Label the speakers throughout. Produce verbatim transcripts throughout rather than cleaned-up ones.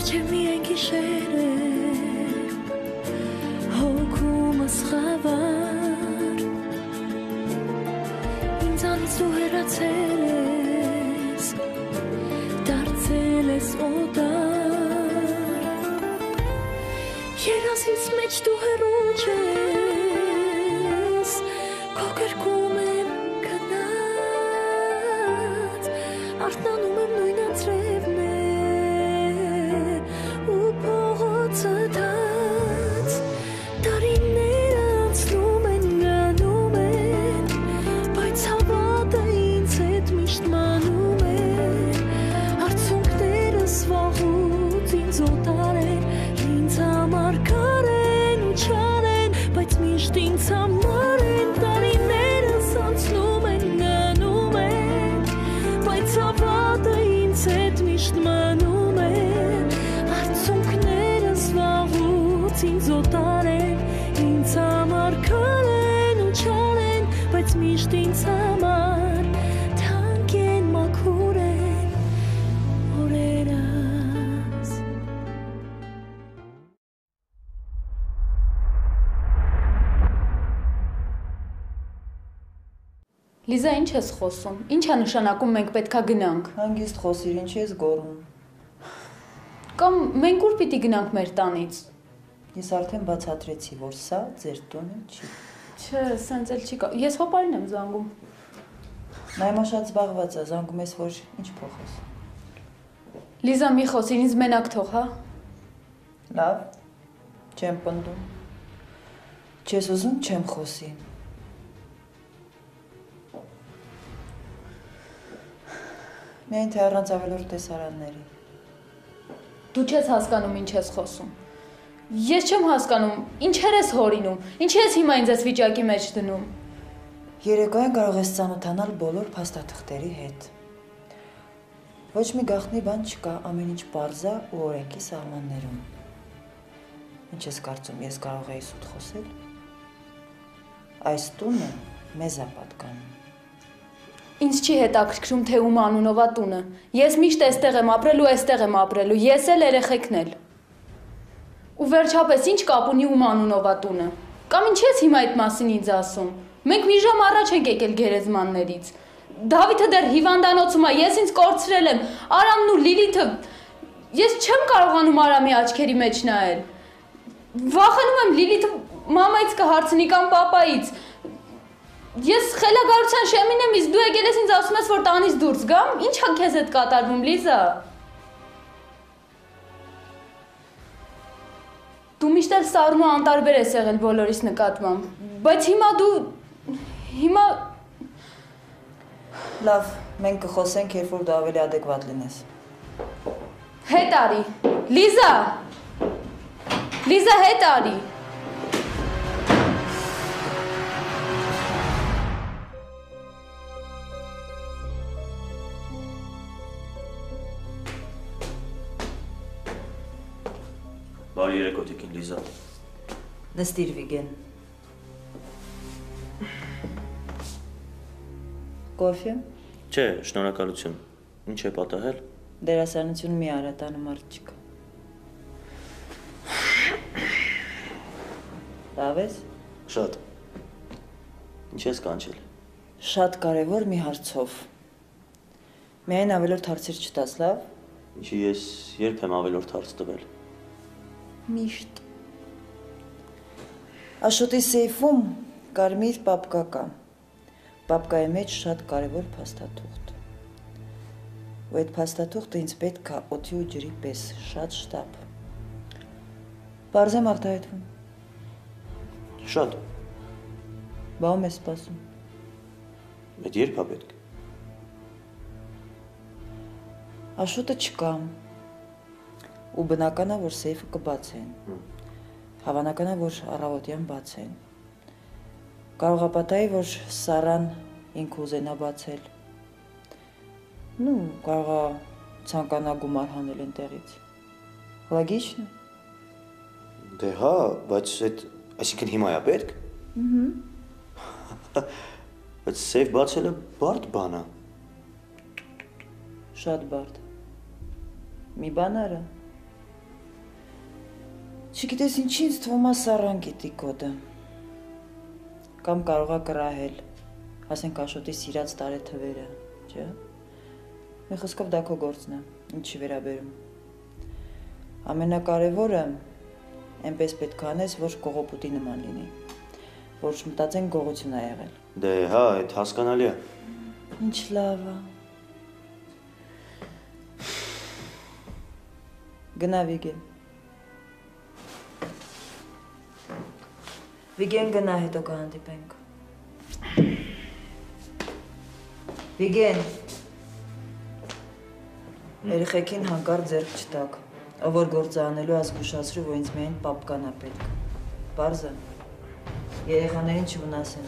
Speaker 1: Արջեմ միայն գիշերեր Հոգումս խավար Ինձանից դու հեռացել ես Դարձել ես օտար Երազից մեջ դու հեռու չես Քո կրկում եմ գնաց Արթնանում եմ նույնացրևներ ու փողոցը թաց Տարիները անցնում են գնում են Բայց հավատը ինձ հետ միշտ մանում են Արցունքներս վաղուց ինձ օտար են Ինձ համար կարեն ու չարեն Բայց միշտ ինձ համար են Տարիներս անցնում են գնում են Բայց հավատը ինձ հետ միշտ մնում են Արցունքներս վաղուց ինձ օտար են Ինձ համար կարեն ու չարեն Բայց միշտ ինձ համար թանկ են մաքուր են օրերս
Speaker 2: Լիզա, ինչ ես խոսում, ինչ է նշանակում մենք պետքա գնանք
Speaker 3: Հանգիստ խոսիր, ինչ ես գոռում
Speaker 2: Կամ մենք ուր պիտի գնանք մեր տանից
Speaker 3: Ես արդեն բացատրեցի, որ սա ձեր տունը չի
Speaker 2: Չէ, սենց էլ չի կա Ես հոպարին եմ զանգում
Speaker 3: Նայմա շատ զբաղված է, զանգում ես, որ ինչ փոխես
Speaker 2: Լիզա, մի խոսիր, ինձ մենակ թող, հա
Speaker 3: Լավ, չեմ պնդում Չես ուզում, չեմ խոսի Միայն թե առանց ավելորդ տեսարանների
Speaker 2: Դու չես հասկանում ինչ ես խոսում Ես չեմ հասկանում, ինչեր ես հորինում Ինչ ես հիմա ինձ ես վիճակի մեջ դնում
Speaker 3: Երեկոյան կարող ես ծանոթանալ բոլոր փաստաթղթերի հետ Ոչ մի գաղտնի բան չկա, ամեն ինչ պարզ է ու օրենքի սահմաններում Ինչ ես կարծում, ես կարող էի սուտ խոսել Այս տունը մեզ է պատկանում
Speaker 2: Ինձ չի հետաքրքրում, թե ում անունով է տունը Ես միշտ էստեղ եմ ապրել ու էստեղ եմ ապրելու Ես էլ երեխեքն էլ Ու վերջապես ինչ կապ ունի ում անունով է տունը Կամ ինչ ես հիմա այդ մասին ինձ ասում Մենք մի ժամ առաջ ենք եկել գերեզմաններից Դավիթը դեռ հիվանդանոցում է, ես ինձ կորցրել եմ Արամն ու Լիլիթը Ես չեմ կարողանում Արամի աչքերի մեջ նայել Վախենում եմ Լիլիթը մամայից կհարցնի կամ պապայից Ես խելագարության շեմին եմ, իսկ դու եկել ես ինձ ասում ես, որ տանից դուրս գամ, ինչ է քեզ հետ կատարվում, Լիզա։ Դու միշտ էլ սառն ու անտարբեր ես եղել բոլորիս նկատմամբ, բայց հիմա դու հիմա
Speaker 3: Լավ, մենք կխոսենք, երբ որ դու ավելի adekvat լինես։
Speaker 2: Հետ արի։ Լիզա։ Լիզա, հետ արի։
Speaker 4: Բարի երեկո տիկին Լիզա։
Speaker 3: Նստիր Վիգեն։ Կոֆե։
Speaker 4: Չէ, շնորհակալություն։ Ինչ է պատահել։
Speaker 3: Դերասանություն մի արա տանը մարդ չկա։ Լավ ես։
Speaker 4: Շատ։ Ինչ ես կանչել։
Speaker 3: Շատ կարևոր մի հարցով։ Միայն ավելորդ հարցեր չտաս, լավ։
Speaker 4: Ինչի ես երբ եմ ավելորդ հարց տվել։
Speaker 3: Միշտ։ Աշոտի սեյֆում կարմիր պապկա կա։ Պապկայի մեջ շատ կարևոր փաստաթուղթ։ Ու այդ փաստաթուղթը ինձ պետք է օդի ու ջրի պես, շատ շտապ։ Պարզ եմ արտահայտվում։
Speaker 4: Շատ։
Speaker 3: Բա ում ես սպասում։
Speaker 4: Այդ երբ է պետք։
Speaker 3: Աշոտը չկա։ Ու բնական է, որ սեյֆը կբացեն։ Հավանական է, որ առավոտյան բացեն։ Կարող է պատահի, որ Սարան ինքը ուզենա բացել։ Ну, կարող է ցանկանա գումար հանել այնտեղից։ Լոգիչն է։
Speaker 4: Դե հա, բայց այդ, այսինքն հիմա է պետք։
Speaker 3: Ահա։
Speaker 4: Բայց սեյֆ բացելը բարդ բան է։
Speaker 3: Շատ բարդ։ Մի բան արա։ Չգիտես ինչի ինձ թվում է Սառան գիտի կոդը։ Կամ կարող է կռահել, ասենք Աշոտի սիրած տարեթվերը, չէ՞։ Մի խոսքով դա քո գործն է, ինչի վերաբերում։ Ամենակարևորը այնպես պետք է անես, որ կողոպուտի նման լինի, որ մտածեն գողություն է եղել։
Speaker 4: Դե հա, այդ հասկանալի է։
Speaker 3: Ինչ լավ է։ Գնա Վիգեն։ Վիգեն գնա, հետո կհանդիպենք։ Վիգեն։ Երեխեքին հանկարծ ձեռք չտաք, ով որ գործը անելու ազգուշացրու, որ ինձ միայն պապկան է պետք։ Պարզ է։ Երեխաներին չվնասեն։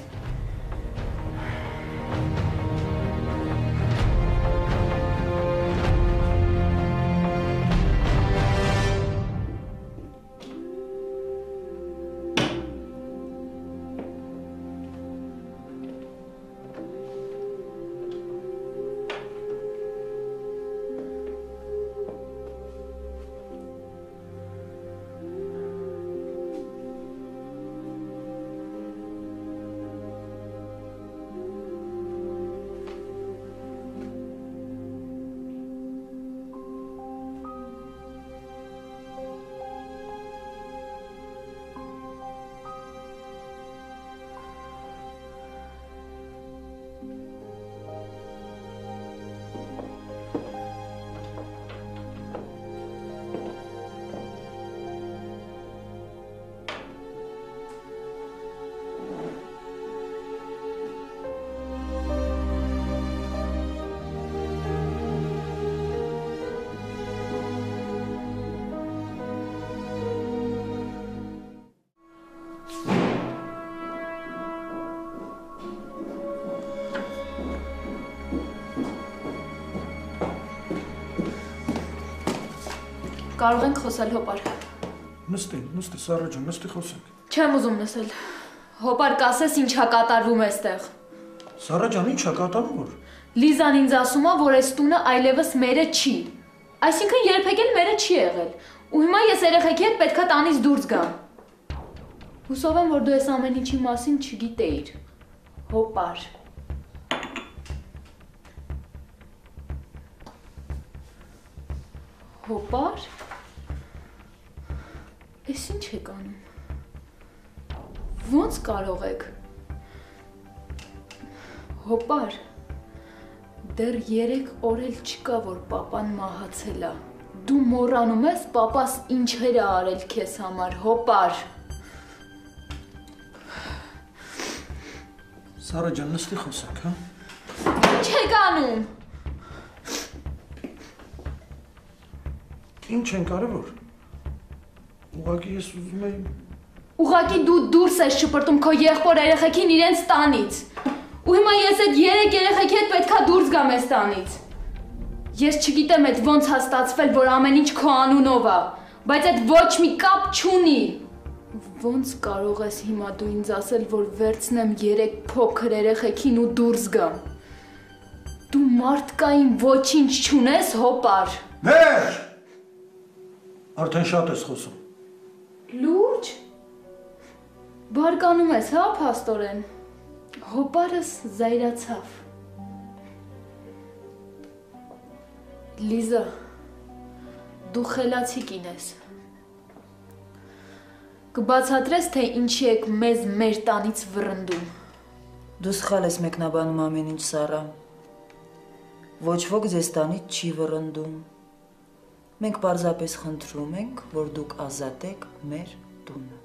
Speaker 2: Կարող ենք խոսել հոպար։
Speaker 5: Նստի, նստի, Սառա ջան, նստի խոսենք։
Speaker 2: Չեմ ուզում նստել։ Հոպար կասես ինչա կատարվում էստեղ։
Speaker 5: Սառա ջան, ի՞նչ է կատարվում որ։
Speaker 2: Լիզան ինձ ասում է, որ այս տունը այլևս մերը չի։ Այսինքն երբեք էլ մերը չի եղել։ Ու հիմա ես երեխեքի հետ պետքա տանից դուրս գամ։ Հուսով եմ, որ դու այս ամեն ինչի մասին չգիտեիր։ Հոպար։ Հոպար։ Էս ինչ եք անում։ Ոնց կարող եք։ Հոպար։ Դեռ երեք օր էլ չկա, որ պապան մահացել է։ Դու մոռանում ես պապաս ինչեր է արել քեզ համար, հոպար։
Speaker 5: Սառա ջան, նստի խոսենք, հա։
Speaker 2: Ինչ եք անում։
Speaker 5: Ինչ են կարևոր։ Ուղղակի ես ուզում եմ։
Speaker 2: Ուղղակի դու դուրս ես շպրտում քո եղբոր երեխեքին իրենց տանից։ Ու հիմա ես այդ երեք երեխեքի հետ պետքա դուրս գամ այս տանից։ Ես չգիտեմ այդ ոնց է ստացվել, որ ամեն ինչ քո անունով է, բայց այդ ոչ մի կապ չունի։ Ոնց կարող ես հիմա դու ինձ ասել, որ վերցնեմ երեք փոքր երեխեքին ու դուրս գամ։ Դու մարդկային ոչինչ չունես, հոպար։
Speaker 5: Վեր։ Արդեն շատ ես խոսում։
Speaker 2: Լուրջ։ Բարկանում ես, հա, փաստորեն։ Հոպարս զայրացավ։ Լիզա, դու խելացի կին ես։ Կբացատրես, թե ինչի եք մեզ մեր տանից վռնդում։
Speaker 3: Դու սխալ ես մեկնաբանում ամեն ինչ, Սառա։ Ոչ ոք ձեզ տանից չի վռնդում։ Մենք պարզապես խնդրում ենք, որ դուք ազատեք մեր տունը։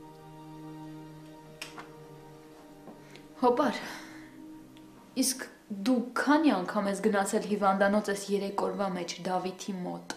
Speaker 2: Հոպար, իսկ դու քանի անգամ ես գնացել հիվանդանոց ես երեք օրվա մեջ Դավիթի մոտ։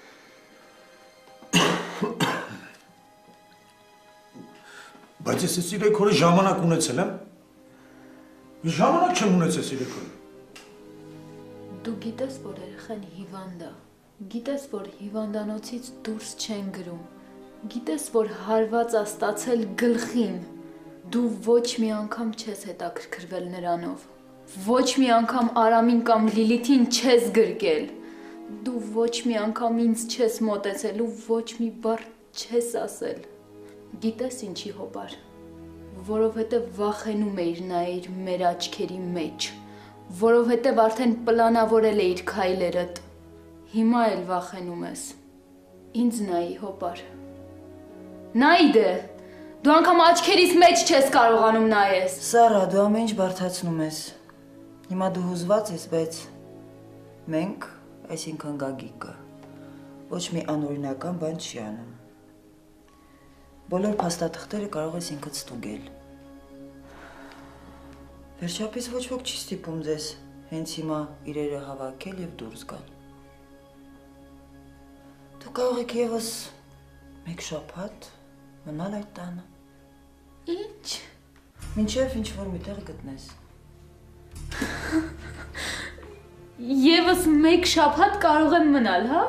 Speaker 5: Բայց ես այս երեք օրը ժամանակ ունեցել եմ։ Ժամանակ չեմ ունեցել այս երեք օրը։
Speaker 2: Դու գիտես, որ երեխան հիվանդ է։ Գիտես, որ հիվանդանոցից դուրս չեն գրում։ Գիտես, որ հարված է ստացել գլխին։ Դու ոչ մի անգամ չես հետաքրքրվել նրանով։ Ոչ մի անգամ Արամին կամ Լիլիթին չես գրկել։ Դու ոչ մի անգամ ինձ չես մոտեցել ու ոչ մի բառ չես ասել։ Գիտես ինչի հոբար։ Որովհետև վախենում էիր նայիր մեր աչքերի մեջ, որովհետև արդեն պլանավորել էիր քայլերդ։ Հիմա էլ վախենում ես։ Ինձ նայի հոբար։ Նայի դե։ Դու անգամ աչքերիս մեջ չես կարողանում նայես։
Speaker 3: Սարա, դու ամեն ինչ բարդացնում ես։ Հիմա դու հուզված ես, բայց մենք, այսինքն Գագիկը, ոչ մի անօրինական բան չի անում։ Բոլոր փաստաթղթերը կարող ես ինքդ ստուգել։ Վերջապես ոչ ոք չի ստիպում ձեզ հենց հիմա իրերը հավաքել եւ դուրս գալ։ Դու կարող եք եւս մեկ շաբաթ մնալ այդ տանը։
Speaker 2: Ինչ։
Speaker 3: Մինչև ինչ որ միտեղ գտնես։
Speaker 2: Եվս մեկ շաբաթ կարող եմ մնալ, հա։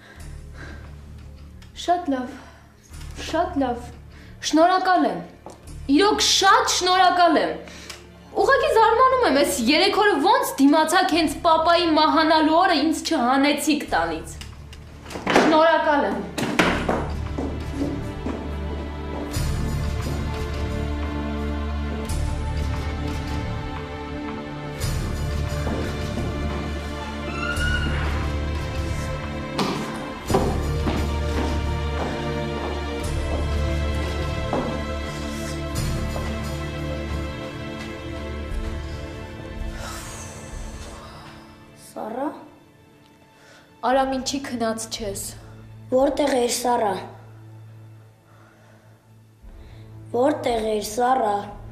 Speaker 2: Շատ լավ, շատ լավ, շնորհակալ եմ, իրոք շատ շնորհակալ եմ, ուղղակի զարմանում եմ, ես երեք օրը ոնց դիմացակ հենց պապայի մահանալու օրը ինձ չհանեցիք տանից, շնորհակալ եմ։
Speaker 1: Սարա,
Speaker 2: Արամ ինչի քնած չես։
Speaker 1: որտեղ էր Սարա։ Որտեղ էր Սարա։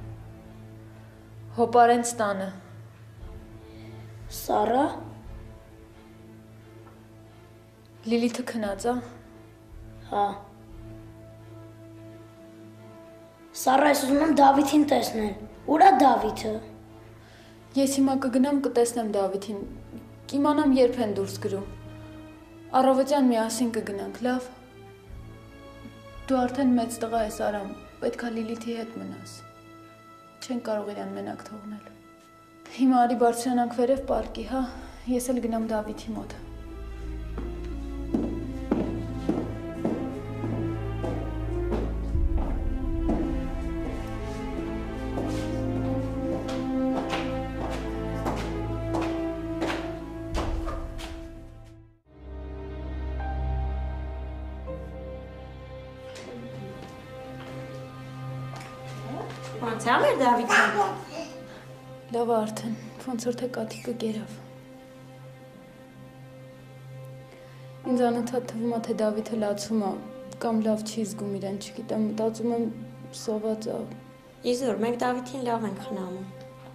Speaker 2: Հոպարենց տանը։
Speaker 1: Սարա,
Speaker 2: Լիլիթը քնած է։
Speaker 1: հա։ Սարա, ես ուզում եմ Դավիթին տեսնել։ Ուր է Դավիթը։
Speaker 2: Ես հիմա կգնամ կտեսնեմ Դավիթին, կիմանամ երբ են դուրս գրում։ Առավոտյան միասին կգնանք, լավ։ Դու արդեն մեծ տղա ես, Արամ, պետք է Լիլիթի հետ մնաս։ Չեն կարող իրան մենակ թողնել։ Հիմա արի բարձրանանք վերև պարկի, հա, ես էլ գնամ Դավիթի մոտ։
Speaker 6: Ոնց է մեր Դավիթը։
Speaker 2: Լավ արդեն, ոնց որ թե կաթիկը գերավ։ Ինձ անընդհատ թվում է, թե Դավիթը լացում է, կամ լավ չի զգում իրեն, չգիտեմ, մտածում եմ սոված է։
Speaker 6: Իզուր, մենք Դավիթին լավ ենք խնամում։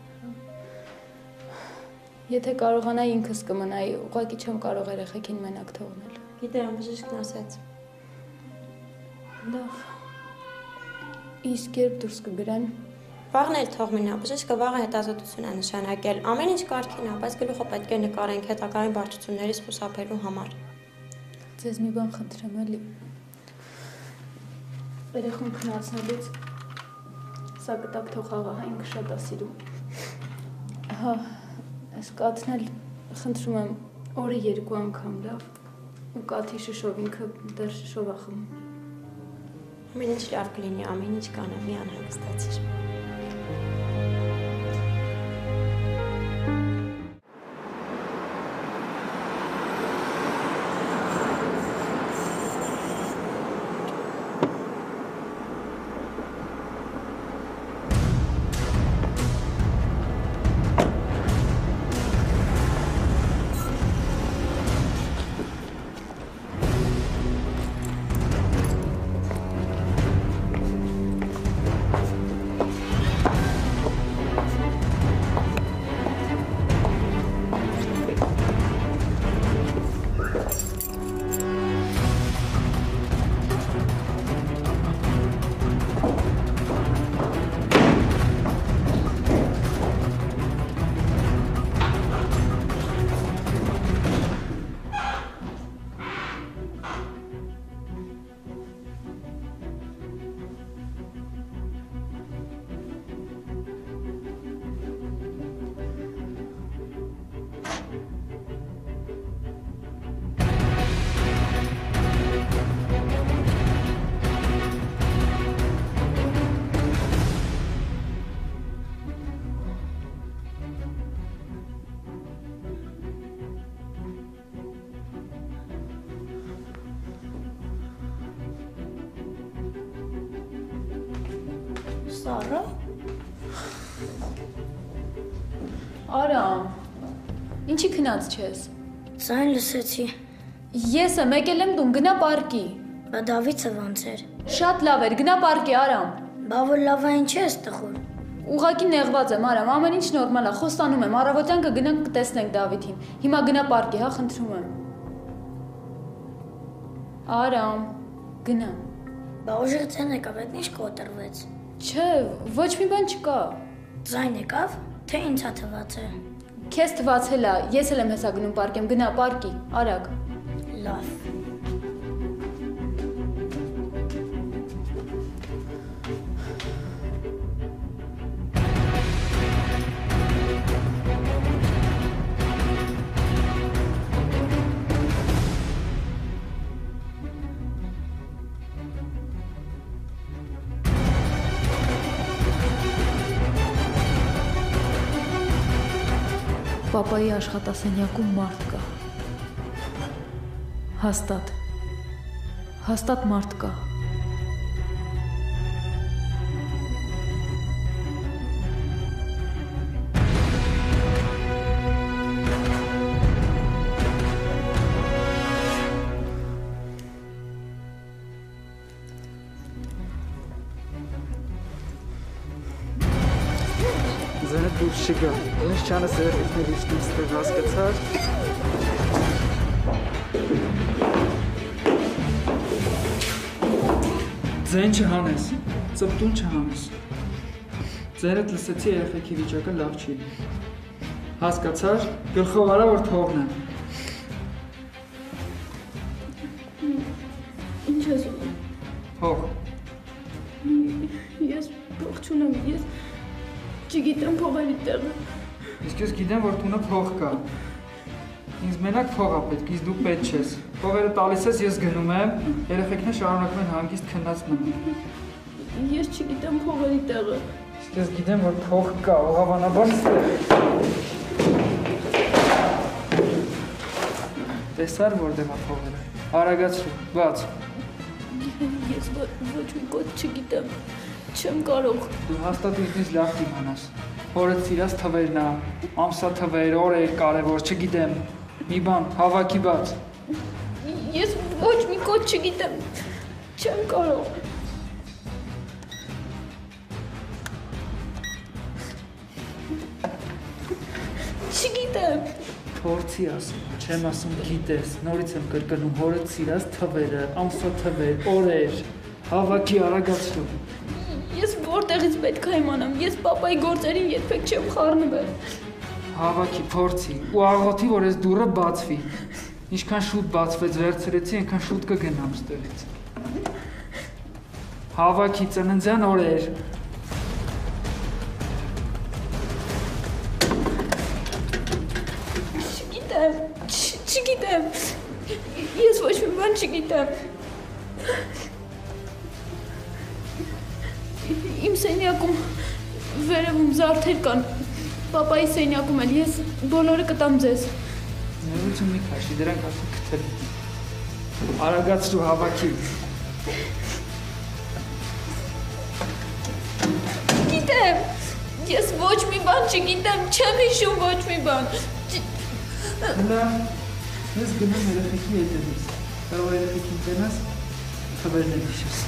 Speaker 2: Եթե կարողանայի ինքս կմնայի, ուղղակի չեմ կարող երեխեքին մենակ թողնել։
Speaker 6: Գիտեմ, բժիշկն ասեց։
Speaker 2: Լավ։ Իսկ երբ դուրս կգրեն։
Speaker 6: Վաղն էլ թող մնա, բժիշկը վաղը հետազոտություն է նշանակել, ամեն ինչ կարգին է, բայց գլուխը պետք է նկարենք հետագային բարդություններից խուսափելու համար։
Speaker 2: Ձեզ մի բան խնդրեմ էլի։ Երեխուն քնացնելուց սա կտակ թող աղահա ինքը շատ է սիրում։ Հա, այս կաթն էլ խնդրում եմ օրը երկու անգամ, լավ։ Ու կաթի շշով ինքը դեռ շշով է խմում։
Speaker 6: Ամեն ինչ լավ կլինի, ամեն ինչ կանեմ, մի անհանգստացիր։
Speaker 1: Սառա։
Speaker 2: Արամ, ինչի քնած չես։
Speaker 1: Ձայն լսեցի։
Speaker 2: Ես եմ եկել եմ տուն, գնա պարկի։
Speaker 1: Բա Դավիթը ոնց էր։
Speaker 2: Շատ լավ էր, գնա պարկի, Արամ։
Speaker 1: Բա որ լավ է ինչ ես տխուր։
Speaker 2: Ուղղակի նեղված եմ, Արամ, ամեն ինչ նորմալ է, խոստանում եմ, առավոտյան կգնանք կտեսնենք Դավիթին։ Հիմա գնա պարկի, հա, խնդրում եմ։ Արամ, գնա։
Speaker 1: Բա ուժեղ ձեն եկավ, այդ ինչ կոտրվեց։
Speaker 2: Չէ, ոչ մի բան չկա։
Speaker 1: Ձայն եկավ, թե ինձ ա թված է։
Speaker 2: Քեզ թվացել է, ես էլ եմ հեսա գնում պարկեմ, գնա պարկի, արագ։
Speaker 1: Լավ։
Speaker 2: Պապայի աշխատասենյակում մարդ կա։ Հաստատ։ Հաստատ մարդ կա։
Speaker 7: Ձենը դուրս չգա, ինձ չանես երեխիքների իջնում ստեղ հասկացար։ Ձեն չհանես, ծպտուն չհանես։ Ձերդ լսեցի երեխեքի վիճակը լավ չի։ Հասկացար, գլխով արա որ թողնեմ։
Speaker 2: Ինչ ես ուզում։
Speaker 7: Հող։
Speaker 2: Ես փող չունեմ, ես չգիտեմ փողերի տեղը։
Speaker 7: Իսկ ես գիտեմ, որ տունը փող կա։ Ինձ մենակ փող ա պետք, իսկ դու պետք չես։ Փողերը տալիս ես, ես գնում եմ, երեխեքները շարունակում են հանգիստ քնած մնում։
Speaker 2: Ես չգիտեմ փողերի տեղը։
Speaker 7: Իսկ ես գիտեմ, որ փող կա, ողավանաբար ստեղ։ Տեսար որտեղ ա փողերը։ Արագացրու, բաց։
Speaker 2: Ես ոչ մի կոդ չգիտեմ։ Չեմ կարող։
Speaker 7: Դու հաստատ ինձնից լավ կիմանաս։ Հորդ սիրած թվերն ա, ամսա թվեր, օրեր, կարևոր, չգիտեմ։ Մի բան, հավաքի բաց։
Speaker 2: Ես ոչ մի կոդ չգիտեմ։ Չեմ կարող։ Չգիտեմ։
Speaker 7: Փորձի ասում, չեմ ասում գիտես, նորից եմ կրկնում հորդ սիրած թվերը, ամսա թվեր, օրեր, հավաքի արագացրու։
Speaker 2: Ես որտեղից պետք է իմանամ, ես պապայի գործերին երբեք չեմ խառնվել։
Speaker 7: Հավաքի, փորձի ու աղոթի, որ այս դուռը բացվի։ Ինչքան շուտ բացվեց, վերցրեցի, այնքան շուտ կգնամ ստեղից։ Հավաքի, ծննդյան օրեր։
Speaker 2: Չգիտեմ, չգիտեմ։ Ես ոչ մի բան չգիտեմ։ Իմ սենյակում վերևում զարդեր կան, պապայի սենյակում էլ, ես բոլորը կտամ ձեզ։
Speaker 7: Ներություն մի քաշի, դրանք ասում կթել։ Արագացրու հավաքի։
Speaker 2: Գիտեմ, ես ոչ մի բան չգիտեմ, չեմ հիշում ոչ մի բան։
Speaker 7: Հլա, ես գնում երեխեքի հետևից, կարող երեխեքին տենաս, թվերն էլ հիշես։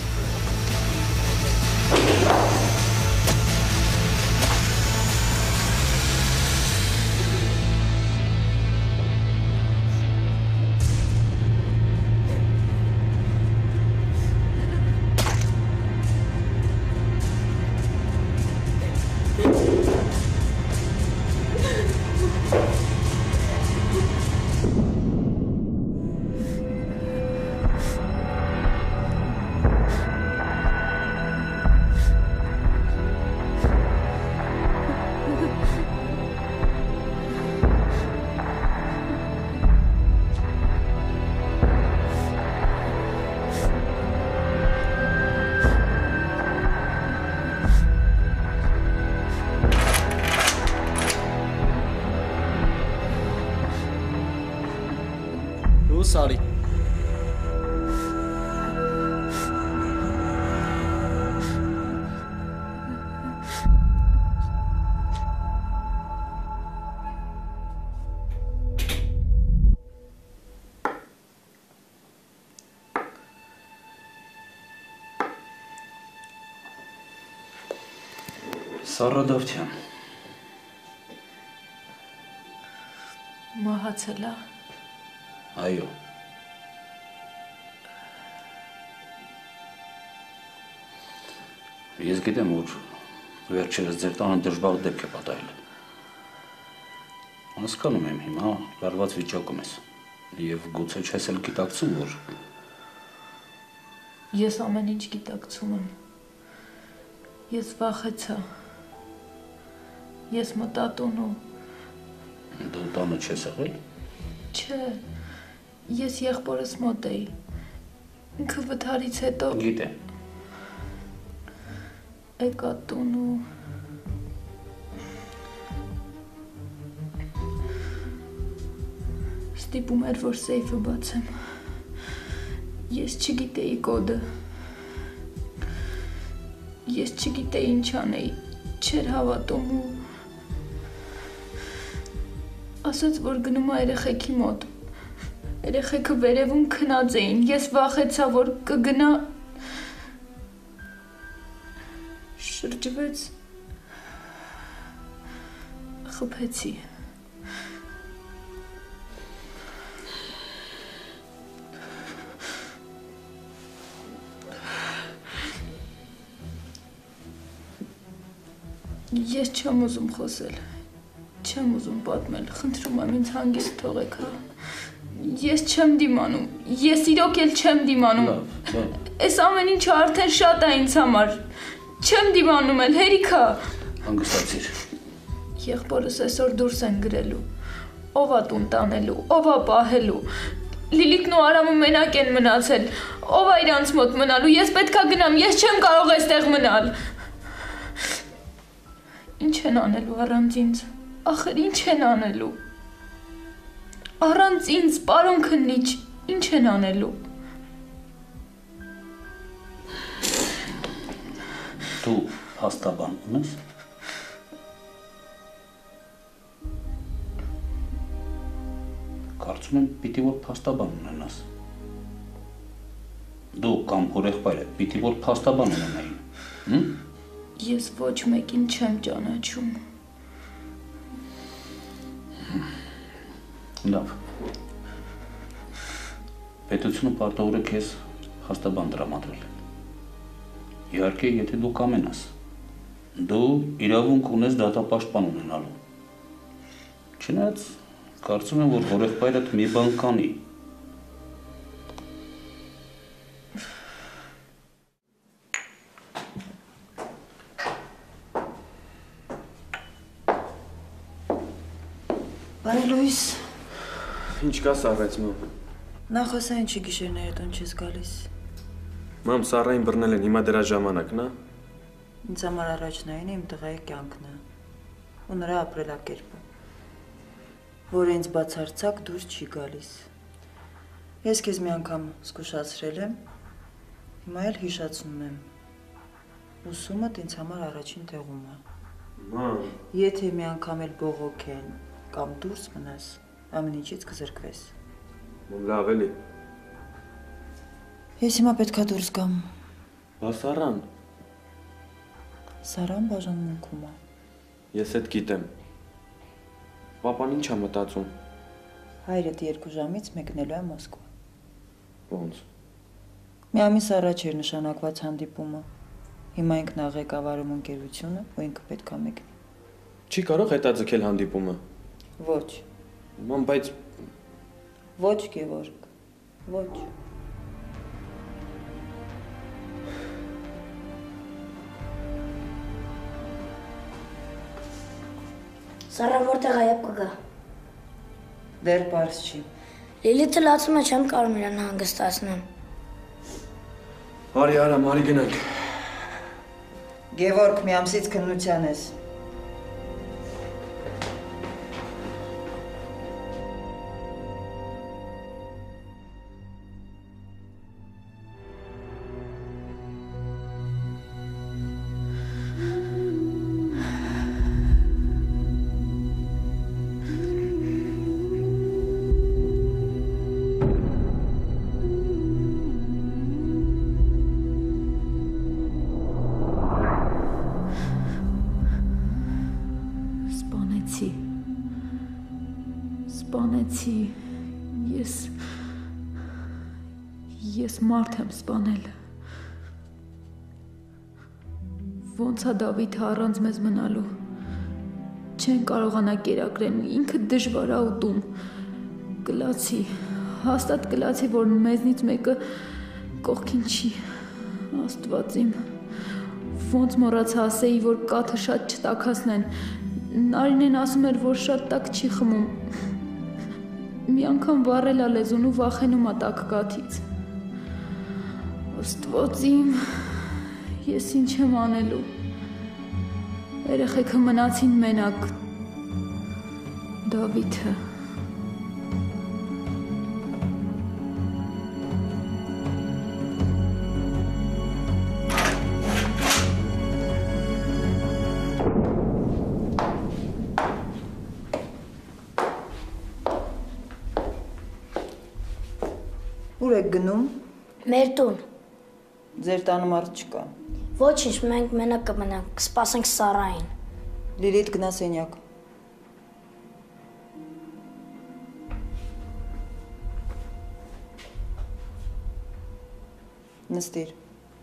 Speaker 8: Սարի։ Սառա Դավթյան։
Speaker 2: Մահացել է։
Speaker 8: Այո։ Ես գիտեմ, որ վերջերս ձեր տանը դժվար դեպք է պատահել։ Հասկանում եմ հիմա, լարված վիճակում ես։ Եվ գուցե չես էլ գիտակցում, որ
Speaker 2: Ես ամեն ինչ գիտակցում եմ։ Ես վախեցա։ Ես մտա տուն ու
Speaker 8: դու տանը չես եղել։
Speaker 2: Չէ, ես եղբորս մոտ էի։ Ինքը վթարից հետո
Speaker 8: Գիտեմ։
Speaker 2: եկա տուն ու ստիպում էր, որ սեյֆը բացեմ։ Ես չգիտեի կոդը։ Ես չգիտեի ինչ անեի, չէր հավատում ու ասաց, որ գնում է երեխեքի մոտ։ Երեխեքը վերևում քնած էին, ես վախեցա, որ կգնա շրջվեց, խփեցի։ Ես չեմ ուզում խոսել, չեմ ուզում պատմել, խնդրում եմ ինձ հանգիստ թողեք, հա։ Ես չեմ դիմանում, ես իրոք էլ չեմ դիմանում, այս ամեն ինչը արդեն շատ է ինձ համար, չեմ դիմանում էլ, հերիքա։
Speaker 8: Հանգստացիր։
Speaker 2: Եղբորս այսօր դուրս են գրելու, ով է տուն տանելու, ով է պահելու, Լիլիթն ու Արամը մենակ են մնացել, ով է իրանց մոտ մնալու, ես պետք է գնամ, ես չեմ կարող այստեղ մնալ։ Ինչ են անելու առանց ինձ, ախր ինչ են անելու, առանց ինձ, պարոն քննիչ, ինչ են անելու։
Speaker 8: Դու փաստաբան ունես։ Կարծում եմ պիտի որ փաստաբան ունենաս։ Դու կամ հորեղբայրը պիտի որ փաստաբան ունենային, հմ?
Speaker 2: Ես ոչ մեկին չեմ ճանաչում։
Speaker 8: Լավ։ Պետությունը պարտավոր է քեզ փաստաբան տրամադրել։ Իհարկե, եթե դու կամենաս, դու իրավունք ունես դատապաշտպան ունենալու։ Չնայած կարծում եմ, որ հորեղբայրդ մի բան կանի։
Speaker 3: Բարի Լուիս։
Speaker 9: Ինչ կա Սառայից, մամ։
Speaker 3: Նախ ասա ինչի գիշերները տուն չես գալիս։
Speaker 9: Մամ, Սառային բռնել են, հիմա դրա ժամանակն է։
Speaker 3: Ինձ համար առաջնային իմ տղայի կյանքն է ու նրա ապրելակերպը, որը ինձ բացարձակ դուրս չի գալիս։ Ես քեզ մի անգամ զգուշացրել եմ, հիմա էլ հիշացնում եմ։ Ուսումդ ինձ համար առաջին տեղում է։
Speaker 9: Մամ։
Speaker 3: Եթե մի անգամ էլ բողոքեն կամ դուրս մնաս, ամեն ինչից կզրկվես։
Speaker 9: Մամ, լավ էլի։
Speaker 3: Ես հիմա պետքա դուրս գամ։
Speaker 9: Բա Սառան։
Speaker 3: Սառան բաժանմունքում է։
Speaker 9: Ես էդ գիտեմ։ Պապան ինչ է մտածում։
Speaker 3: Հայրդ երկու ժամից մեկնելու է Մոսկվա։
Speaker 9: Ոնց։
Speaker 3: Մի ամիս առաջ էր նշանակված հանդիպումը։ Հիմա ինքն է ղեկավարում ընկերությունը, ու ինքը պետք է մեկնի։
Speaker 9: Չի կարող հետաձգել հանդիպումը։
Speaker 3: Ոչ։
Speaker 9: Մամ, բայց
Speaker 3: Ոչ, Գևորգ, ոչ։
Speaker 1: Սառան որտեղ է երբ կգա։
Speaker 3: Դեռ պարզ չի։
Speaker 1: Լիլիթը լացում է, չեմ կարող իրան հանգստացնեմ։
Speaker 9: Արի Արամ, արի գնանք։
Speaker 3: Գևորգ, մի ամսից քննության ես։
Speaker 2: Ես մարդ եմ սպանել։ Ոնց է Դավիթը առանց մեզ մնալու։ Չեն կարողանա կերակրեն, ինքը դժվար է ուտում։ Կլացի, հաստատ կլացի, որ մեզնից մեկը կողքին չի։ Աստված իմ, ոնց մոռացա ասեի, որ կաթը շատ չտաքացնեն։ Նարինեն ասում էր, որ շատ տաք չի խմում։ Մի անգամ վառել ա լեզուն ու վախենում ա տաք կաթից։ Աստված իմ, ես ինչ եմ անելու։ Երեխեքը մնացին մենակ։ Դավիթը։
Speaker 3: Ուր եք գնում։
Speaker 1: Մեր տուն։
Speaker 3: Ձեր տանում արդ չկա։
Speaker 1: Ոչինչ, մենք մենակ կմնանք, կսպասենք Սարային։
Speaker 3: Լիլիթ գնա սենյակ։ Նստիր։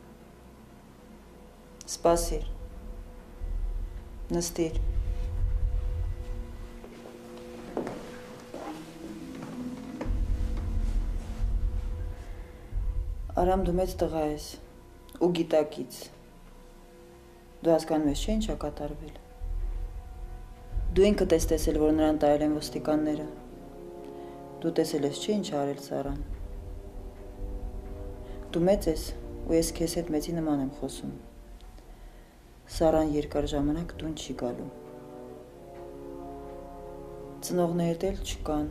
Speaker 3: Սպասիր։ Նստիր։ Արամ, դու մեծ տղա ես ու գիտակից։ Դու հասկանում ես, չէ՞ ինչ ա կատարվել։ Դու ինքդ ես տեսել, որ նրան տարել են ոստիկանները։ Դու տեսել ես, չէ՞ ինչ ա արել Սարան։ Դու մեծ ես ու ես քեզ հետ մեծի նման եմ խոսում։ Սարան երկար ժամանակ տուն չի գալու։ Ծնողներդ էլ չկան։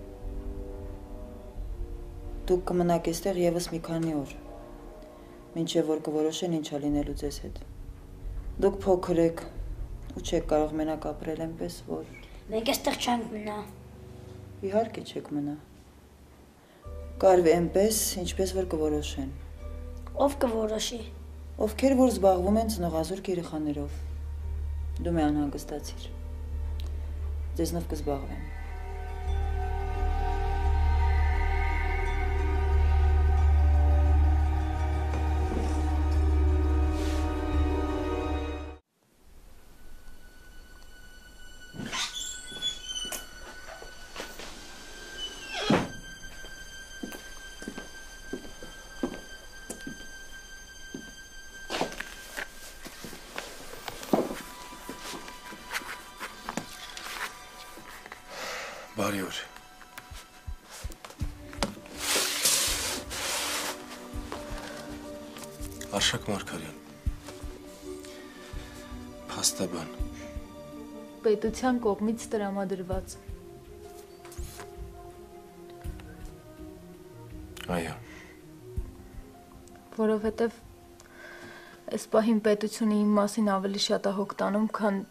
Speaker 3: Դուք կմնաք այստեղ եւս մի քանի օր, մինչեւ որ կորոշեն ինչ ա լինելու ձեզ հետ։ Դուք փոքր եք ու չեք կարող մենակ ապրել այնպես, որ
Speaker 1: Մենք այստեղ չենք մնա։
Speaker 3: Իհարկե չեք մնա։ Կարվի այնպես, ինչպես որ կորոշեն։
Speaker 1: Ով կորոշի։
Speaker 3: Ովքեր որ զբաղվում են ծնողազուրկ երեխաներով։ Դու մի անհանգստացիր։ Ձեզնով կզբաղվեն։
Speaker 5: Բարի օր։ Արշակ Մարգարյան։ Փաստաբան։
Speaker 2: Պետության կողմից տրամադրված։
Speaker 5: Այո։
Speaker 2: Որովհետև այս պահին պետությունը իմ մասին ավելի շատ է հոգ տանում, քան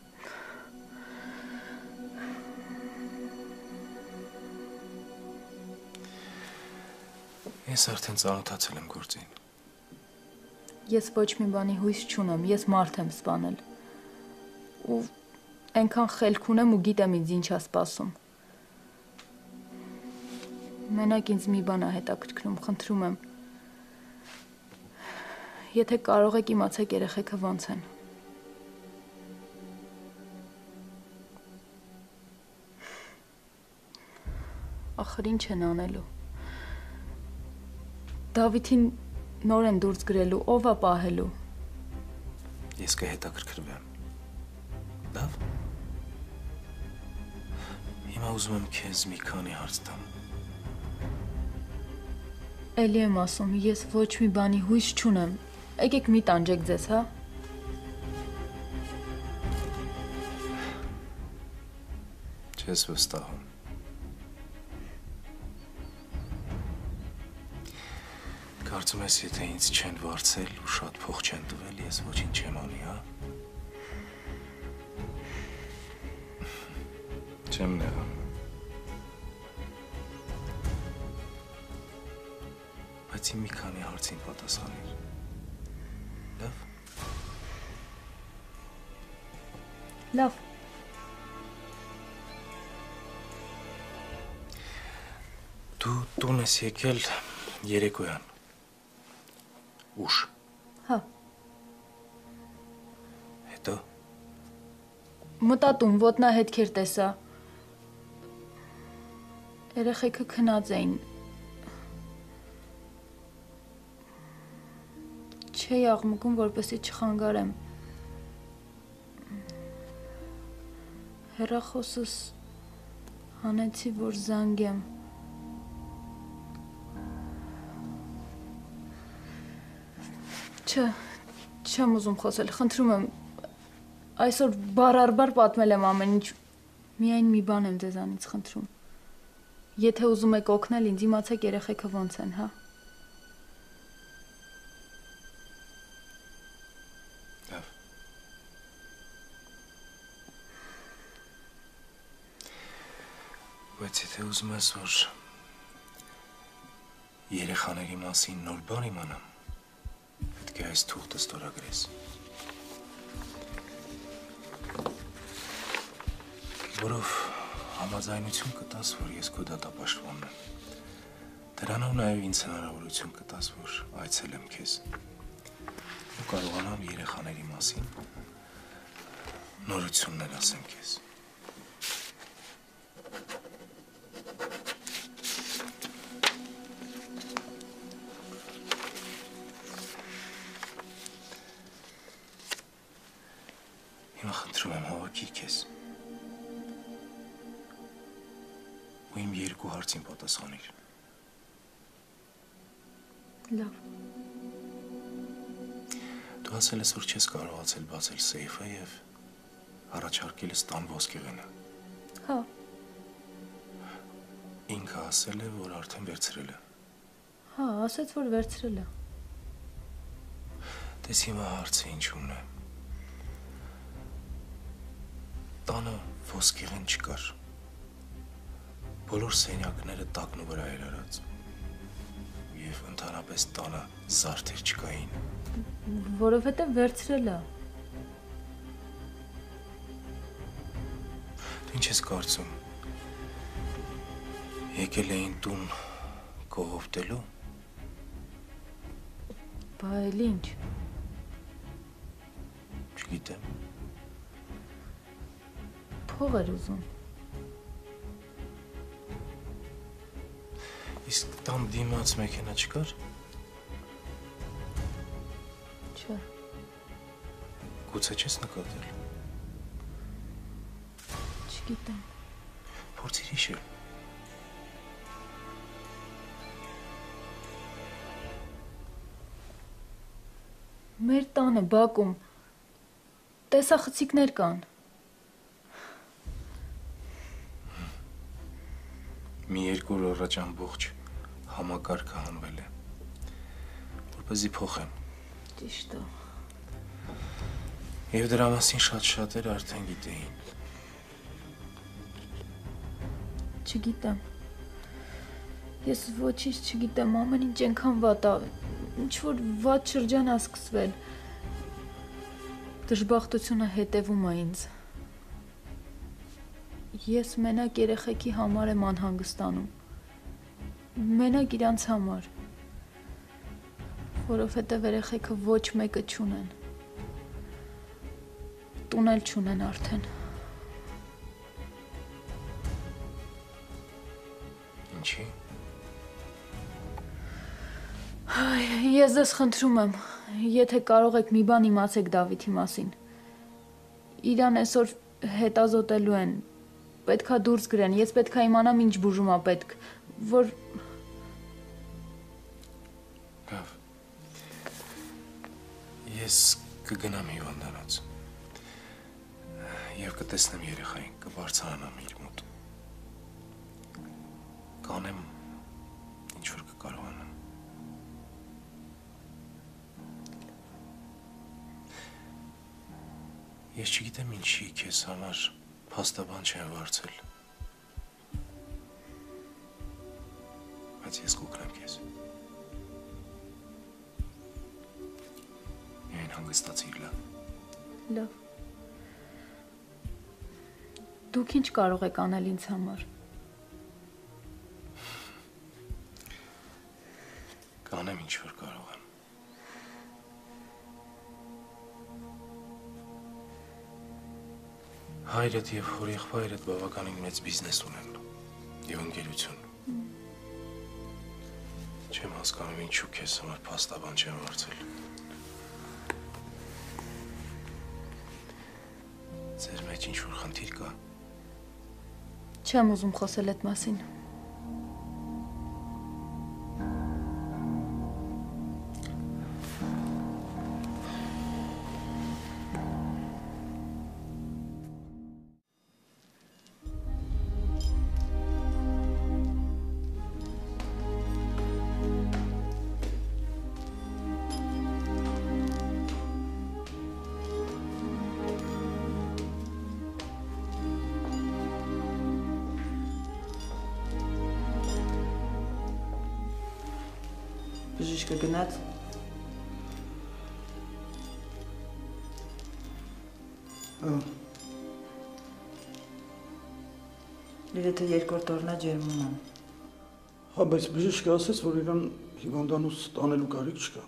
Speaker 5: Ես արդեն ծանոթացել եմ գործին։
Speaker 2: Ես ոչ մի բանի հույս չունեմ, ես մարդ եմ սպանել։ Ու այնքան խելք ունեմ ու գիտեմ ինձ ինչ է սպասում։ Մենակ ինձ մի բան է հետաքրքրում, խնդրում եմ։ Եթե կարող եք իմացեք երեխեքը ոնց են։ Ախր ինչ են անելու։ Դավիթին նոր են դուրս գրելու, ով է պահելու։
Speaker 5: Ես կհետաքրքրվեմ։ Լավ։ Հիմա ուզում եմ քեզ մի քանի հարց տամ։
Speaker 2: Էլի եմ ասում, ես ոչ մի բանի հույս չունեմ։ Եկեք մի տանջեք ձեզ, հա։
Speaker 5: Չես վստահում։ Կարծում ես, եթե ինձ չեն վարձել ու շատ փող չեն տվել, ես ոչինչ չեմ անի, հա։ Չեմ նեղանում։ Բայց իմ մի քանի հարցին պատասխանիր։ Լավ։
Speaker 2: Լավ։
Speaker 5: Դու տուն ես եկել երեկոյան։ Ուշ։
Speaker 2: Հա։
Speaker 5: Հետո
Speaker 2: Մտատում ոտնահետքեր տեսա։ Երեխեքը քնած էին։ Չէի աղմկում, որպեսզի չխանգարեմ։ Հեռախոսս հանեցի, որ զանգեմ։ Չէ, չեմ ուզում խոսել, խնդրում եմ, այսօր բառ առ բառ պատմել եմ ամեն ինչ, միայն մի բան եմ ձեզանից խնդրում։ Եթե ուզում եք օգնել ինձ, իմացեք երեխեքը ոնց են, հա։
Speaker 5: Լավ։ Բայց եթե ուզում ես, որ երեխաների մասին նոր բան իմանամ, պետք է այս թուղթը ստորագրես։ Որով համաձայնություն կտաս, որ ես քո դատապաշտպանն եմ։ Դրանով նաև ինձ հնարավորություն կտաս, որ այցելեմ քեզ ու կարողանամ երեխաների մասին նորություններ ասեմ քեզ։ Հիմա խնդրում եմ հավաքիր քեզ ու իմ երկու հարցին պատասխանիր։
Speaker 2: Լավ։
Speaker 5: Դու ասել ես, որ չես կարողացել բացել սեյֆը և առաջարկել ես տան ոսկեղենը։
Speaker 2: Հա։
Speaker 5: Ինքը ասել է, որ արդեն վերցրել է։
Speaker 2: Հա, ասեց, որ վերցրել է։
Speaker 5: Տես հիմա հարցը ինչու՞մն է։ Տանը ոսկեղեն չկար։ Բոլոր սենյակները տակնու վրա էր արած։ Եվ ընդհանրապես տանը զարդեր չկային։
Speaker 2: Որովհետև վերցրել է։
Speaker 5: Դու ինչ ես կարծում։ Եկել էին տուն կողոպտելու։
Speaker 2: Բա էլ ինչ։
Speaker 5: Չգիտեմ։
Speaker 2: Փող էր ուզում։
Speaker 5: Իսկ տան դիմաց մեքենա չկար։
Speaker 2: Չէ։
Speaker 5: Գուցե չես նկատել։
Speaker 2: Չգիտեմ։
Speaker 5: Փորձիր հիշել։
Speaker 2: Մեր տանը բակում տեսախցիկներ կան։
Speaker 5: Մի երկու օր առաջ ամբողջ համակարգը հանվել է, որպեսզի փոխեմ։
Speaker 2: Ճիշտ է։
Speaker 5: Եվ դրա մասին շատ շատերը արդեն գիտեին։
Speaker 2: Չգիտեմ։ Ես ոչինչ չգիտեմ, ամեն ինչ այնքան վատ է, ինչ որ վատ շրջան է սկսվել։ Դժբախտությունը հետևում է ինձ։ Ես մենակ երեխեքի համար եմ անհանգստանում։ Մենակ իրանց համար։ Որովհետև երեխեքը ոչ մեկը չունեն։ Տուն էլ չունեն արդեն։
Speaker 5: Ինչի՞։
Speaker 2: Ես ձեզ խնդրում եմ, եթե կարող եք մի բան իմացեք Դավիթի մասին։ Իրան այսօր հետազոտելու են, պետքա դուրս գրեն, ես պետքա իմանամ ինչ բուժում է պետք, որ…
Speaker 5: Լավ։ Ես կգնամ հիվանդանոց և կտեսնեմ երեխային, կբարձրանամ իր մոտ։ Կանեմ ինչ որ կկարողանամ։ Ես չգիտեմ ինչի քեզ համար փաստաբան չեմ վարձել, բայց ես կօգնեմ քեզ։ Միայն հանգստացիր, լավ։
Speaker 2: Լավ։ Դուք ինչ կարող եք անել ինձ համար։
Speaker 5: Կանեմ ինչ որ կարող եմ։ Հայրդ եւ հոր եղբայրդ բավականին մեծ բիզնես ունեն եւ ընկերություն։ Չեմ հասկանում ինչու քեզ համար փաստաբան չեմ վարձել։ Ձեր մեջ ինչ-որ խնդիր կա։
Speaker 2: Չեմ ուզում խոսել այդ մասին։
Speaker 3: Բժիշկը գնաց։ Լիլիթը երկրորդ օրնա ջերմում է։
Speaker 10: Հա, բայց բժիշկը ասեց, որ իրան հիվանդանոց տանելու կարիք չկա։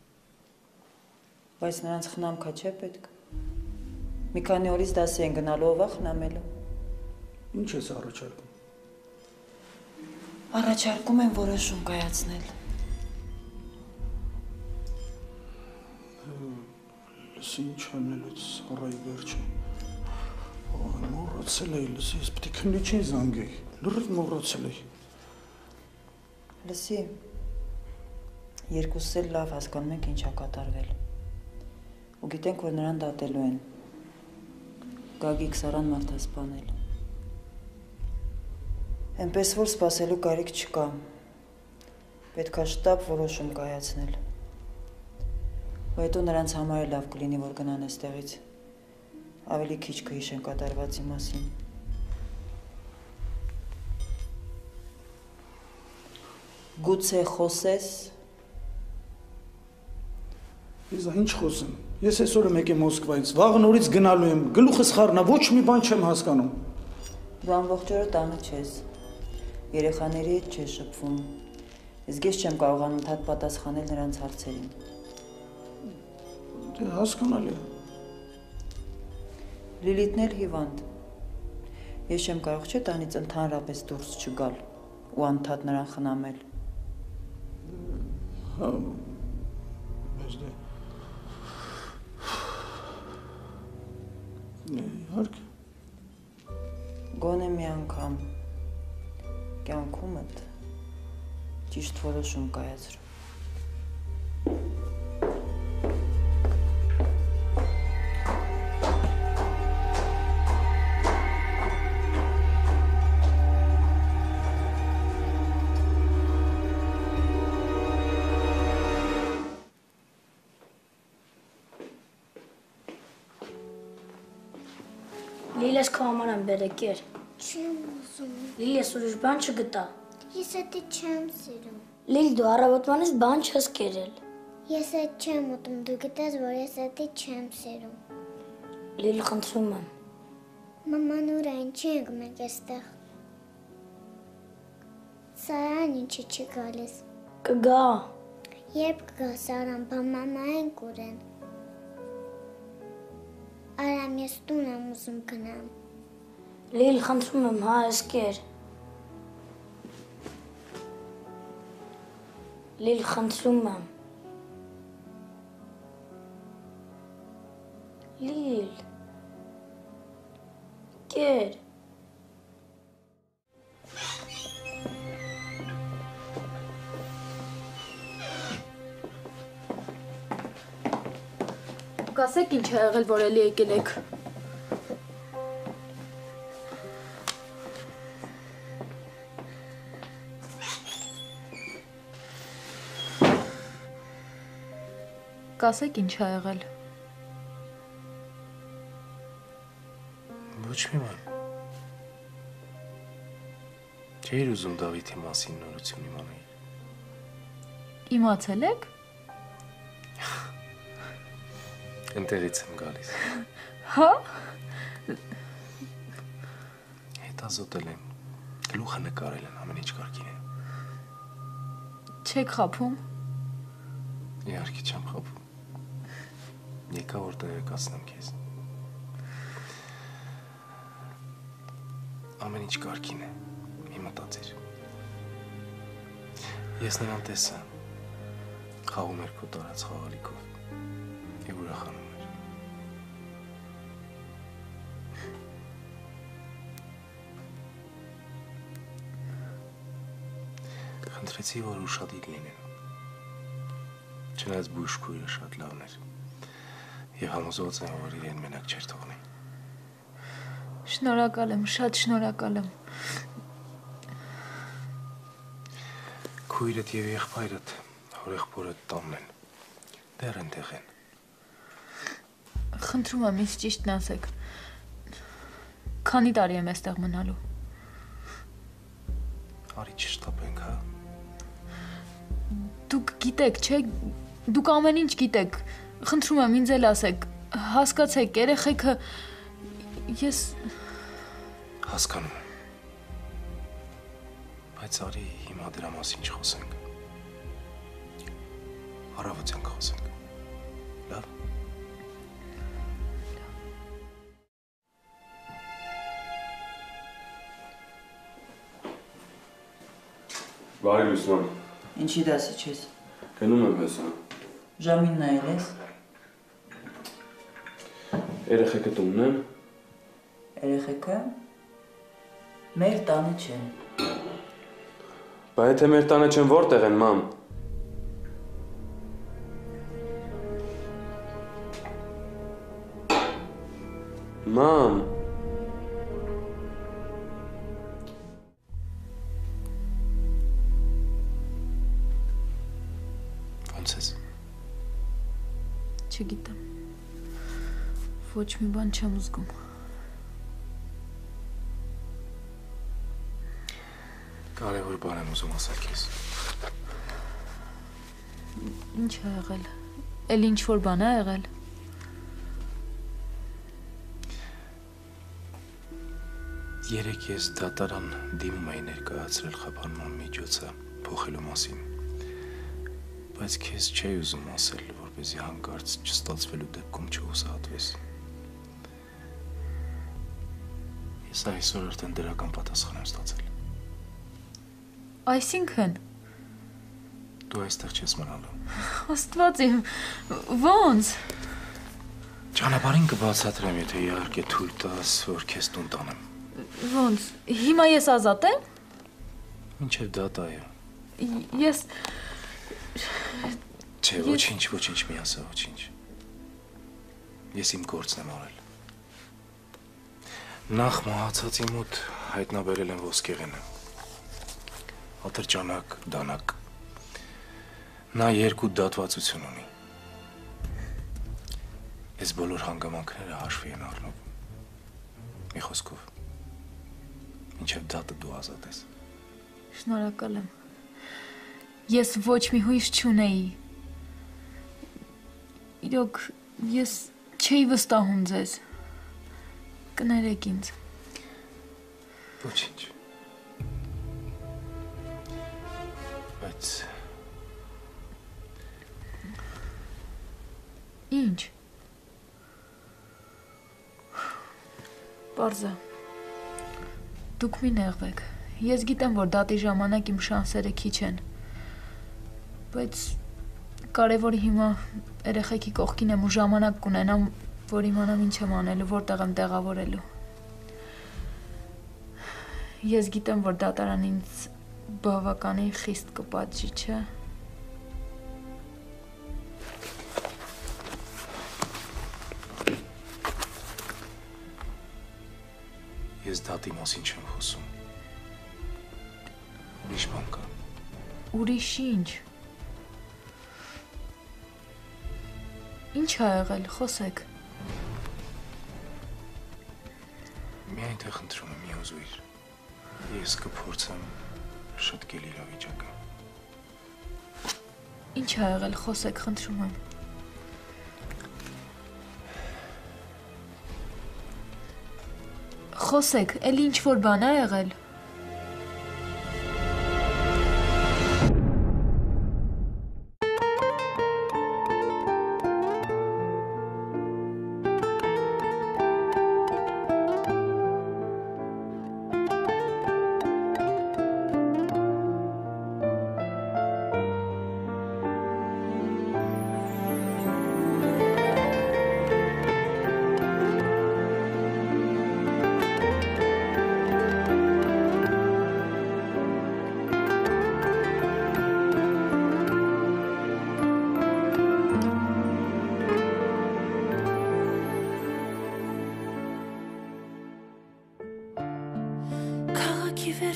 Speaker 3: Բայց նրանց խնամքա չէ պետք։ Մի քանի օրից դասի են գնալու, ով է խնամելու։
Speaker 10: Ինչ ես առաջարկում։
Speaker 3: Առաջարկում են որոշում կայացնել։
Speaker 10: Լսի ինչ անել այդ սառայի վերջը։ Մոռացել էի, լսի, ես պետք է քննիչին զանգեի, լրիվ մոռացել էի։
Speaker 3: Լսի, երկուսս էլ լավ հասկանում ենք ինչ ա կատարվել։ Ու գիտենք, որ նրան դատելու են։ Գագիկ Սարան մարդասպանել։ Էնպես որ սպասելու կարիք չկա։ Պետք է շտապ որոշում կայացնել։ Ու հետո նրանց համար է լավ կլինի, որ գնան այստեղից։ Ավելի քիչ կհիշեն կատարվածի մասին։ Գուցե խոսես։
Speaker 10: Ես ինչ խոսեմ։ Ես այսօր եմ եկել Մոսկվայից, վաղը նորից գնալու եմ, գլուխս խառնա, ոչ մի բան չեմ հասկանում։
Speaker 3: Դու ամբողջ օրը տանը չես։ Երեխաների հետ չես շփվում։ Ես ես չեմ կարողանում ընդհատ պատասխանել նրանց հարցերին։
Speaker 10: Դե հասկանալի է։
Speaker 3: Լիլիթն էլ հիվանդ։ Ես չեմ կարող չէ տանից ընդհանրապես դուրս չգալ ու անդադ նրան խնամել։
Speaker 10: Հա, բայց դե իհարկե։
Speaker 3: Գոնե մի անգամ կյանքումդ ճիշտ որոշում կայացրու։
Speaker 1: Լիլես քո համար եմ բերել, կեր։
Speaker 11: Չեմ ուզում։
Speaker 1: Լիլես ուրիշ բան չգտա։
Speaker 11: Ես էդի չեմ սիրում։
Speaker 1: Լիլ, դու առավոտվանից բան չես կերել։
Speaker 11: Ես էդ չեմ ուտում, դու գիտես, որ ես էդի չեմ սիրում։
Speaker 1: Լիլ, խնդրում եմ։
Speaker 11: Մաման ուր է, ինչի ենք մենք այստեղ։ Սարան ինչի չի գալիս։
Speaker 1: Կգա։
Speaker 11: Երբ կգա Սարան, բա մամային կուրեն։ Արամ, ես տուն եմ ուզում գնամ։
Speaker 1: Լիլ, խնդրում եմ, հա, ես կեր։ Լիլ, խնդրում եմ։ Լիլ։ Կեր։
Speaker 2: Կասեք ինչ է եղել, որ էլի եկել եք։ Կասեք ինչ է եղել։
Speaker 5: Ոչ մի բան։ Չէր ուզում Դավիթի մասին նորություն իմանալ։
Speaker 2: Իմացել եք։
Speaker 5: Ընտեղից եմ գալիս։
Speaker 2: Հա։
Speaker 5: Հետազոտել են, գլուխը նկարել են, ամեն ինչ կարգին է։
Speaker 2: Չեք խաբում։
Speaker 5: Իհարկե չեմ խաբում։ Եկա որ տեղեկացնեմ քեզ։ Ամեն ինչ կարգին է։ Մի մտածիր։ Ես նրան տեսա։ Խաղում էր քո տարած խաղալիքով եւ ուրախանում էր։ Խնդրեցի, որ ուշադիր լինեն։ Չնայած բուժքույրը շատ լավն էր եւ համոզված եմ, որ իրեն մենակ չէր թողնի։
Speaker 2: Շնորհակալ եմ, շատ շնորհակալ եմ։
Speaker 5: Քույրդ եւ եղբայրդ, հորեղբորդ տանն են։ Դեռ այնտեղ են։
Speaker 2: Խնդրում եմ, ինձ ճիշտն ասեք։ Քանի տարի եմ այստեղ մնալու։
Speaker 5: Արի չշտապենք, հա։
Speaker 2: Դուք գիտեք, չէ՞, դուք ամեն ինչ գիտեք։ Խնդրում եմ, ինձ էլ ասեք, հասկացեք, երեխեքը ես
Speaker 5: հասկանում եմ։ Բայց արի հիմա դրա մասին չխոսենք։ Առավոտյան կխոսենք։ Լավ։
Speaker 9: Բարի լուսման։
Speaker 3: Ինչի դասի չես։
Speaker 9: Գնում եմ հեսա։
Speaker 3: Ժամին նայել ես։
Speaker 9: Երեխեքը տունն են։
Speaker 3: Երեխեքը մեր տանը չեն։
Speaker 9: Բա եթե մեր տանը չեն, որտեղ են, մամ։ Մամ։
Speaker 5: Ոնց ես։
Speaker 2: Չգիտեմ։ Ոչ մի բան չեմ զգում։
Speaker 5: Կարևոր բան եմ ուզում ասել քեզ։
Speaker 2: Ինչ է եղել։ Էլ ինչ որ բան է եղել։
Speaker 5: Երեք ես դատարան դիմում էի ներկայացրել խափանման միջոցը փոխելու մասին։ Բայց քեզ չէի ուզում ասել, որպեսզի հանկարծ չստացվելու դեպքում չհուսահատվես։ Ես այսօր արդեն դրական պատասխան եմ ստացել։
Speaker 2: Այսինքն
Speaker 5: Դու այստեղ չես մնալու։
Speaker 2: Աստված իմ, ոնց։
Speaker 5: Ճանապարհին կբացատրեմ, եթե իհարկե թույլ տաս, որ քեզ տուն տանեմ։
Speaker 2: Ոնց, հիմա ես ազատ եմ։
Speaker 5: Մինչև դատայը։
Speaker 2: Ես
Speaker 5: Չէ, ոչինչ, ոչինչ մի ասա, ոչինչ։ Ես իմ գործն եմ արել։ Նախ մահացածի մոտ հայտնաբերել եմ ոսկեղենը։ Ատրճանակ, դանակ։ Նա երկու դատվածություն ունի։ Ես բոլոր հանգամանքները հաշվի եմ առնում։ Մի խոսքով, մինչև դատը դու ազատ ես։
Speaker 2: Շնորհակալ եմ։ Ես ոչ մի հույս չունեի։ Իրոք, ես չէի վստահում ձեզ։ Կներեք ինձ։
Speaker 5: Ոչինչ։ Բայց
Speaker 2: Ինչ։ Պարզա։ Դուք մի նեղվեք։ Ես գիտեմ, որ դատի ժամանակ իմ շանսերը քիչ են։ Բայց կարևորը հիմա երեխեքի կողքին եմ ու ժամանակ կունենամ, որ իմանամ ինչ եմ անելու, որտեղ եմ տեղավորելու։ Ես գիտեմ, որ դատարան ինձ բավականին խիստ կպատժի, չէ՞։
Speaker 5: Ես դատի մասին չեմ խոսում։ Ուրիշ բան կա։
Speaker 2: Ուրիշ ինչ։ Ինչ ա եղել, խոսեք։
Speaker 5: Միայն թե խնդրում եմ, մի հուզույր։ Ես կփորձեմ շտկել իրավիճակը։
Speaker 2: Ինչ ա եղել, խոսեք, խնդրում եմ։ Խոսեք, էլ ինչ որ բան ա եղել։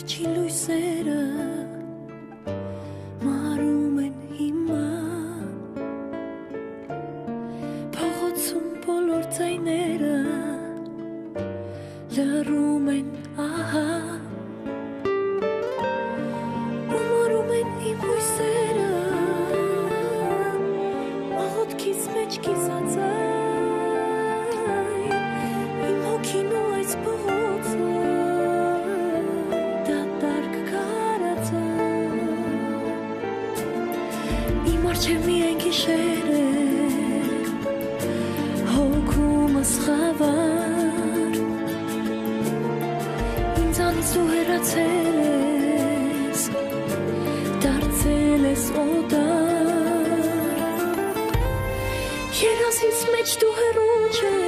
Speaker 12: վերջի լույսերը մարում են հիմա փողոցում բոլոր ձայները լռում են ահա ու մարում են իմ հույսերը աղոթքից մեջ կիսած այն իմ հոգին ու այս փողոցը Չեմ միայն գիշեր հոգումս խավար ինձանից դու հեռացել ես դարձել ես օտար երազից մեջ դու հեռու չես